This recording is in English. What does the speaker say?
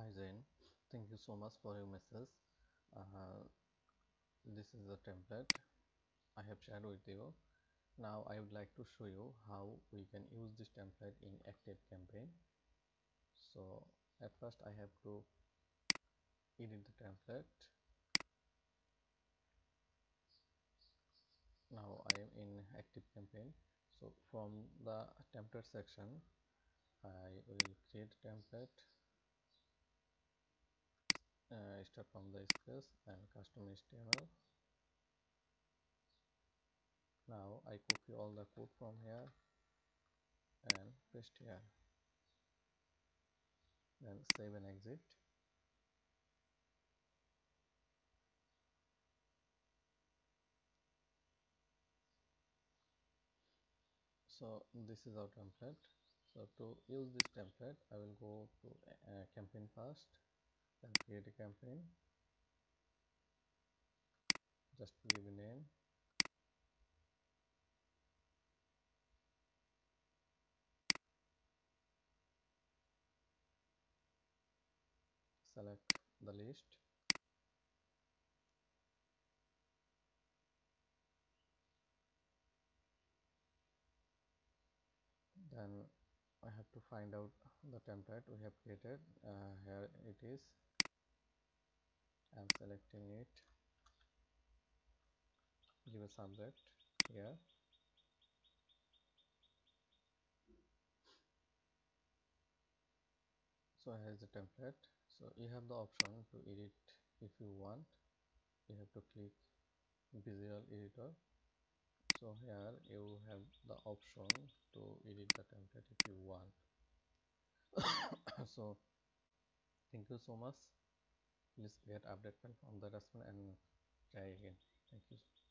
Hi Zain, thank you so much for your message. Uh, this is the template I have shared with you. Now I would like to show you how we can use this template in ActiveCampaign. So at first I have to edit the template. Now I am in ActiveCampaign. So from the template section, I will create a template. Start from the scratch and custom HTML. Now I copy all the code from here and paste here. Then save and exit. So this is our template. So to use this template I will go to campaign first, then create a campaign, just give a name, select the list, then I have to find out the template we have created. Here it is. I am selecting it, give a subject here. So here is the template. So you have the option to edit if you want. You have to click visual editor. So here you have the option to edit the template if you want. So thank you so much. Please get update from the restaurant and try again. Thank you.